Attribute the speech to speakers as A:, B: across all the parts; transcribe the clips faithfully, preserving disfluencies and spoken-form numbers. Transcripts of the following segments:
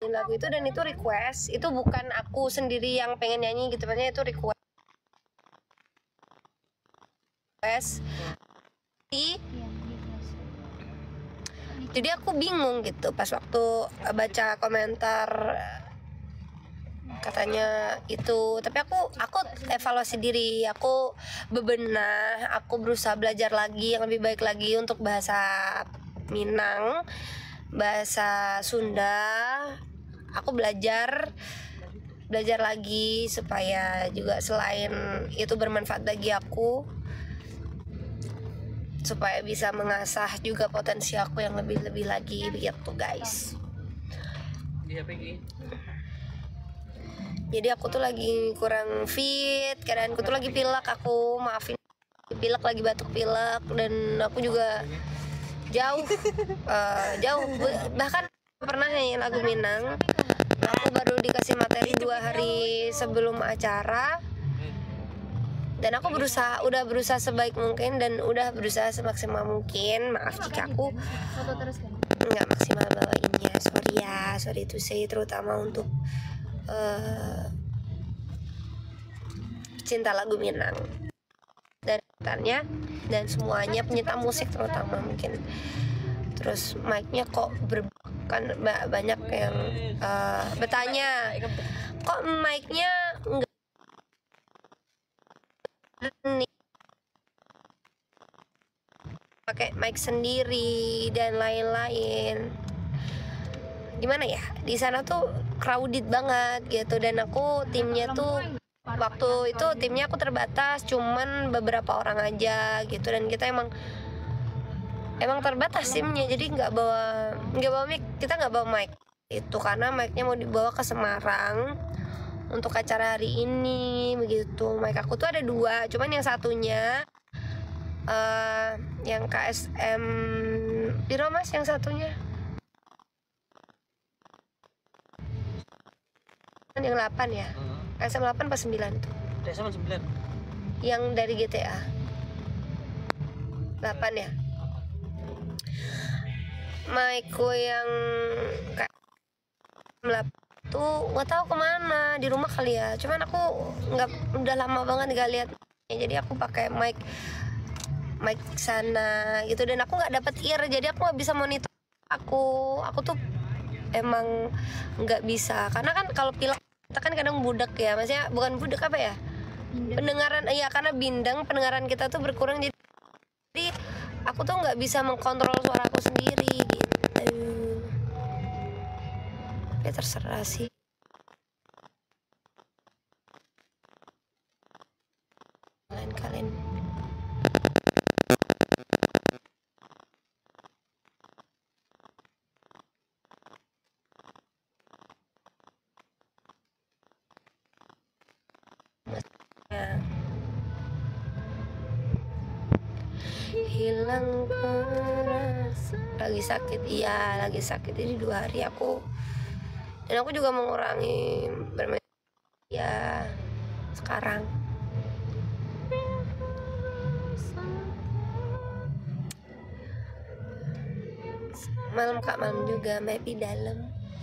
A: lagu itu, dan itu request, itu bukan aku sendiri yang pengen nyanyi gitu, maksudnya itu request. Jadi aku bingung gitu pas waktu baca komentar katanya itu, tapi aku aku evaluasi diri, aku bebenah, aku berusaha belajar lagi yang lebih baik lagi untuk bahasa Minang, bahasa Sunda. Aku belajar belajar lagi supaya juga selain itu bermanfaat bagi aku, supaya bisa mengasah juga potensi aku yang lebih-lebih lagi begitu guys. Jadi aku tuh lagi kurang fit, keadaanku tuh lagi pilek, aku maafin, pilek, lagi batuk pilek, dan aku juga jauh uh, jauh bahkan pernah nyanyi lagu Minang. Aku baru dikasih materi dua hari sebelum acara, dan aku berusaha, udah berusaha sebaik mungkin dan udah berusaha semaksimal mungkin. Maaf jika aku nggak maksimal bawainnya, sorry ya, sorry itu saya terutama untuk uh, cinta lagu Minang dan tanya dan semuanya pencinta musik terutama mungkin. Terus mic-nya kok ber kan banyak yang uh, bertanya kok mic-nya enggak nih, pakai mic sendiri dan lain-lain. Gimana ya, di sana tuh crowded banget gitu, dan aku timnya tuh waktu itu timnya aku terbatas, cuman beberapa orang aja gitu, dan kita emang emang terbatas timnya, jadi nggak bawa nggak bawa mic, kita nggak bawa mic itu karena mic-nya mau dibawa ke Semarang untuk acara hari ini begitu. Mic aku tuh ada dua, cuman yang satunya uh, yang K S M Piro Mas, yang satunya yang delapan ya, K S M delapan pas sembilan tuh, K S M sembilan yang dari G T A delapan ya. Mic-ku yang K S M delapan tuh nggak tahu kemana, di rumah kali ya, cuman aku nggak, udah lama banget nggak lihat ya, jadi aku pakai mic mic sana gitu, dan aku nggak dapet ear, jadi aku nggak bisa monitor. Aku aku tuh emang nggak bisa, karena kan kalau pilek kita kan kadang budak ya, maksudnya bukan budak apa ya, bindeng. Pendengaran iya, karena bindeng pendengaran kita tuh berkurang, jadi, jadi aku tuh nggak bisa mengkontrol suaraku sendiri gitu. Ya terserah sih. Kalian-kalian hilang perasaan, lagi sakit, iya lagi sakit, jadi dua hari aku, dan aku juga mengurangi bermain ya sekarang. Malam kak, malam juga Mbak di dalam.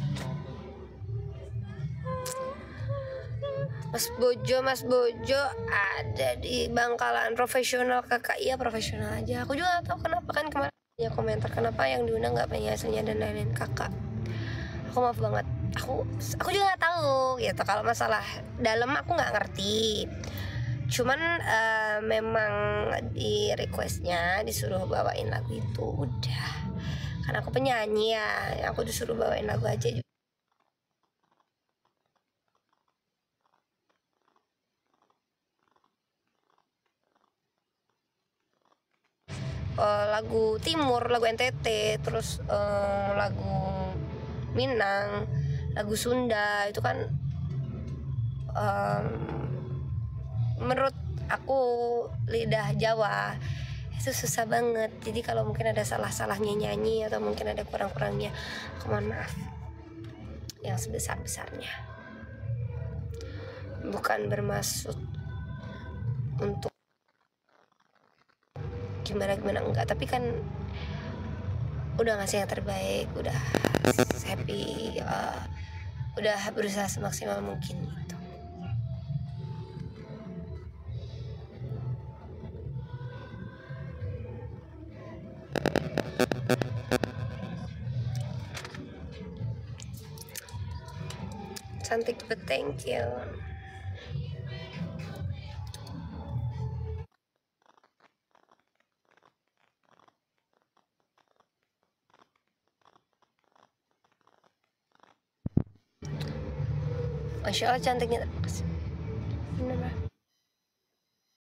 A: Mas Bojo, Mas Bojo ada di Bangkalan, profesional kakak, iya profesional aja. Aku juga gak tahu kenapa, kan kemarin ya komentar kenapa yang diundang nggak pengen hasilnya dan lain-lain. Kakak, aku maaf banget, aku aku juga nggak tahu gitu. Kalau masalah dalam aku nggak ngerti, cuman uh, memang di requestnya disuruh bawain lagu itu, udah. Karena aku penyanyi ya, aku disuruh bawain lagu aja juga. Uh, lagu Timur, lagu N T T, terus uh, lagu Minang, lagu Sunda, itu kan um, menurut aku lidah Jawa itu susah banget. Jadi kalau mungkin ada salah-salahnya nyanyi atau mungkin ada kurang-kurangnya, aku mohon maaf yang sebesar-besarnya. Bukan bermaksud untuk gimana-gimana, enggak, tapi kan udah ngasih yang terbaik, udah happy, uh, udah berusaha semaksimal mungkin gitu. Cantik banget, thank you. Masya Allah cantiknya.